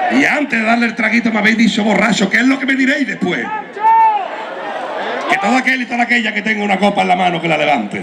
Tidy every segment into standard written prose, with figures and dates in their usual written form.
Y antes de darle el traguito me habéis dicho borracho. ¿Qué es lo que me diréis después? Que todo aquel y toda aquella que tenga una copa en la mano que la levante.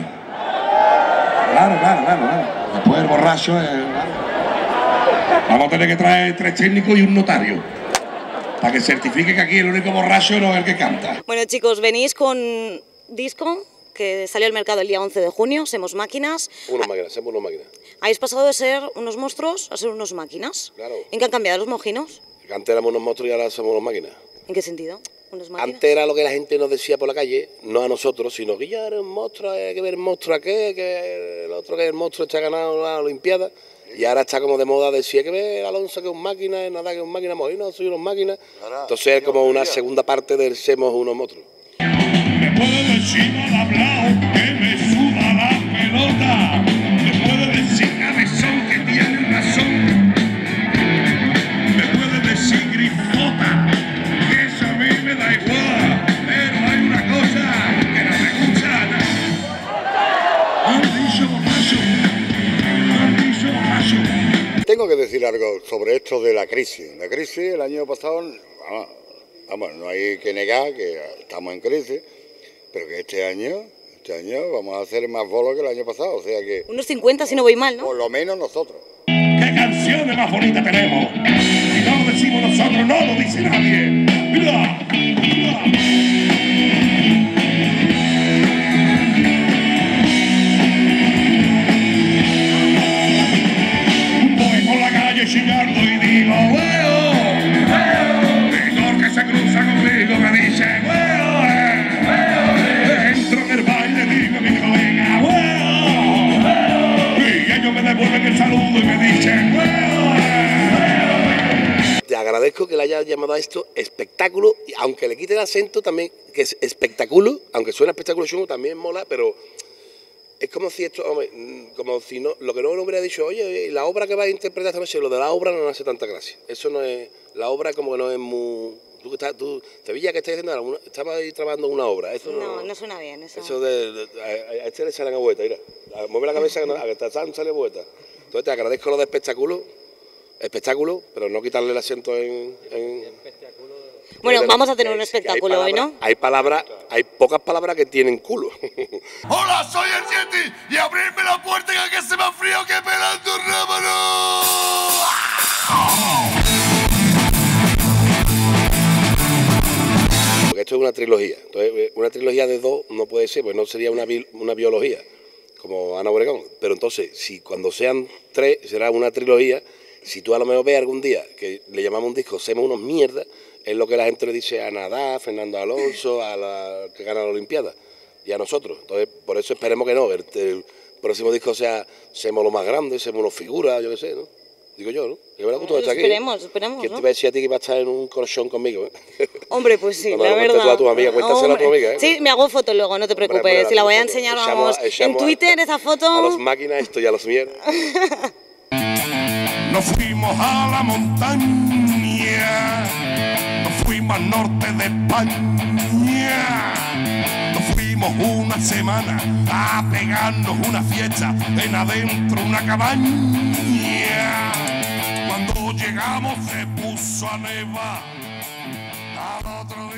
Claro. Después el borracho es... Vamos a tener que traer 3 técnicos y un notario para que certifique que aquí el único borracho no es el que canta. Bueno, chicos, venís con disco que salió al mercado el día 11 de junio, Semos Máquinas. Somos unos máquinas. Habéis pasado de ser unos monstruos a ser unos máquinas. Claro. ¿En qué han cambiado los mojinos? Antes éramos unos monstruos y ahora somos unas máquinas. ¿En qué sentido? ¿Unas máquinas? Antes era lo que la gente nos decía por la calle, no a nosotros, sino que ya era un monstruo, hay que ver el monstruo aquel, que el otro que el monstruo está ganando la Olimpiada. Y ahora está como de moda decir, hay que ver Alonso que es un máquina, nada que es un máquina, Mojino, soy unos máquinas. Entonces es como una segunda parte del Semos unos monstruos. Me puede decir mal hablado que me suda la pelota. Me puede decir cabezón que tiene razón. Me puede decir grifota, que eso a mí me da igual. Pero hay una cosa que no me gusta. Han dicho borracho. Tengo que decir algo sobre esto de la crisis. La crisis el año pasado, vamos, no hay que negar que estamos en crisis, pero que este año vamos a hacer más bolos que el año pasado, o sea que... Unos 50 si no voy mal, ¿no? Por lo menos nosotros. ¿Qué canciones más bonitas tenemos? Si no lo decimos nosotros, no lo dice nadie. ¡Mira! Chillando y digo, ¡weo! Mejor que se cruza conmigo me dice, ¡weo! Entro en el baile, digo a mi colega, ¡weo! Y ellos me devuelven el saludo y me dicen, ¡weo! Te agradezco que le hayas llamado a esto espectáculo, y aunque le quite el acento también, que es espectáculo, aunque suena espectáculo chungo, también mola, pero... Es como si esto, hombre, como si no, lo que no hubiera dicho, oye, la obra que vas a interpretar esta noche, lo de la obra no hace tanta gracia. Eso no es, la obra como que no es muy... Tú Sevilla, ¿qué estás haciendo? Estabas ahí trabajando una obra. Eso no suena bien. Eso a este le salen a vuelta, mira. Mueve la cabeza, a que te sale vuelta. Entonces te agradezco lo de espectáculo, pero no quitarle el acento en... Bueno, vamos a tener un espectáculo hoy, ¿no? Hay pocas palabras que tienen culo. ¡Hola, soy el Yeti! ¡Y abrirme la puerta que se me ha frío que pelando un rábano! Porque esto es una trilogía. Entonces, una trilogía de 2 no puede ser, pues no sería una biología, como Ana Obregón. Pero entonces, si cuando sean 3, será una trilogía. Si tú a lo mejor ves algún día que le llamamos un disco, hacemos unos mierdas, es lo que la gente le dice a Nadal, Fernando Alonso, a la que gana la Olimpiada, y a nosotros. Entonces, por eso esperemos que no. El próximo disco sea, seamos lo más grande, seamos unos figuras, yo qué sé, ¿no? Digo yo, ¿no? Que verás que tú estás aquí. Esperemos, ¿Quién ¿no? te va a decir a ti que va a estar en un colchón conmigo? Hombre, pues sí, no, la verdad. Tú a tu amiga, cuéntasela a tu amiga, ¿eh? Sí, me hago foto luego, no te preocupes. Si la voy a enseñar, vamos, en Twitter esa foto. A los máquinas esto y a los mierdas. Nos fuimos a la montaña, nos fuimos al norte de España, nos fuimos una semana a pegarnos una fiesta en adentro una cabaña. Cuando llegamos se puso a nevar al otro